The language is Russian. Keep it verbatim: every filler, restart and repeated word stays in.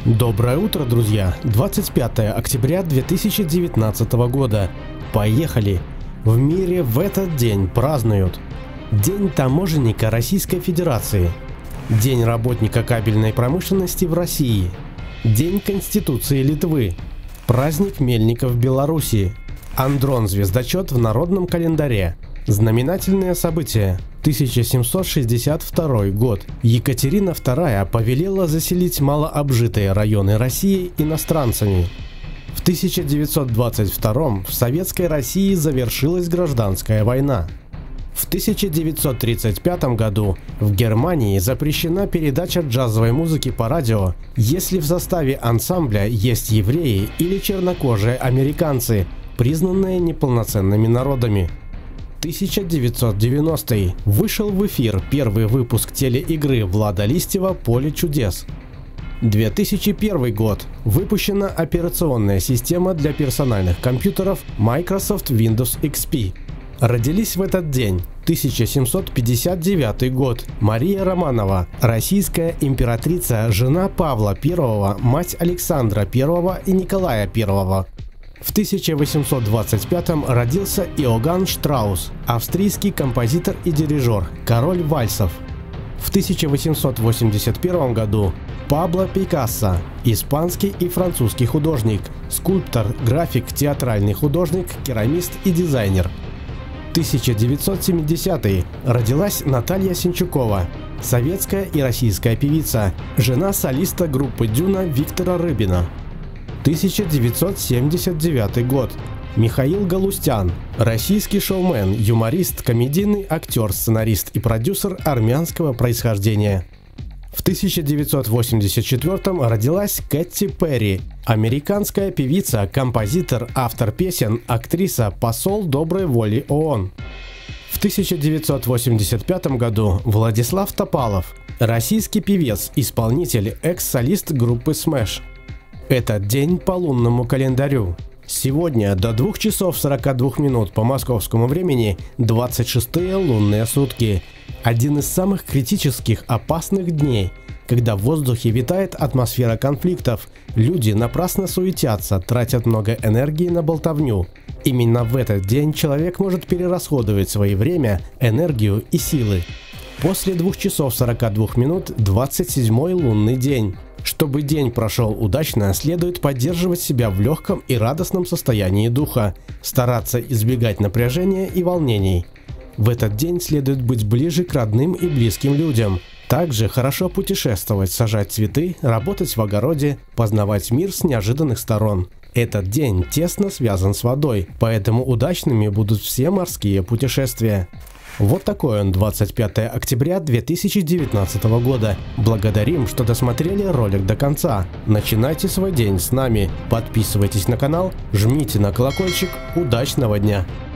Доброе утро, друзья! двадцать пятое октября две тысячи девятнадцатого года. Поехали! В мире в этот день празднуют День таможенника Российской Федерации, День работника кабельной промышленности в России, День Конституции Литвы, праздник мельников Белоруссии, Андрон-звездочет в народном календаре. Знаменательные события. тысяча семьсот шестьдесят второй год. Екатерина вторая повелела заселить малообжитые районы России иностранцами. В тысяча девятьсот двадцать втором в Советской России завершилась гражданская война. В тысяча девятьсот тридцать пятом году в Германии запрещена передача джазовой музыки по радио, если в составе ансамбля есть евреи или чернокожие американцы, признанные неполноценными народами. тысяча девятьсот девяностый. Вышел в эфир первый выпуск телеигры Влада Листьева «Поле чудес». две тысячи первый год. Выпущена операционная система для персональных компьютеров Microsoft Windows икс пи. Родились в этот день. тысяча семьсот пятьдесят девятый год. Мария Романова, российская императрица, жена Павла Первого, мать Александра Первого и Николая Первого. В тысяча восемьсот двадцать пятом родился Иоганн Штраус, австрийский композитор и дирижер, король вальсов. В тысяча восемьсот восемьдесят первом году Пабло Пикассо, испанский и французский художник, скульптор, график, театральный художник, керамист и дизайнер. тысяча девятьсот семидесятый. Родилась Наталья Сенчукова, советская и российская певица, жена солиста группы «Дюна» Виктора Рыбина. тысяча девятьсот семьдесят девятый год. Михаил Галустян, российский шоумен, юморист, комедийный актер, сценарист и продюсер армянского происхождения. В тысяча девятьсот восемьдесят четвёртом родилась Кэти Перри, американская певица, композитор, автор песен, актриса, посол доброй воли ООН. В тысяча девятьсот восемьдесят пятом году Владислав Топалов, российский певец, исполнитель, экс-солист группы Smash. Этот день по лунному календарю. Сегодня до двух часов сорока двух минут по московскому времени двадцать шестые лунные сутки. Один из самых критических, опасных дней, когда в воздухе витает атмосфера конфликтов, люди напрасно суетятся, тратят много энергии на болтовню. Именно в этот день человек может перерасходовать свое время, энергию и силы. После двух часов сорока двух минут двадцать седьмой лунный день. Чтобы день прошел удачно, следует поддерживать себя в легком и радостном состоянии духа, стараться избегать напряжения и волнений. В этот день следует быть ближе к родным и близким людям. Также хорошо путешествовать, сажать цветы, работать в огороде, познавать мир с неожиданных сторон. Этот день тесно связан с водой, поэтому удачными будут все морские путешествия. Вот такой он двадцать пятое октября две тысячи девятнадцатого года. Благодарим, что досмотрели ролик до конца. Начинайте свой день с нами. Подписывайтесь на канал, жмите на колокольчик. Удачного дня!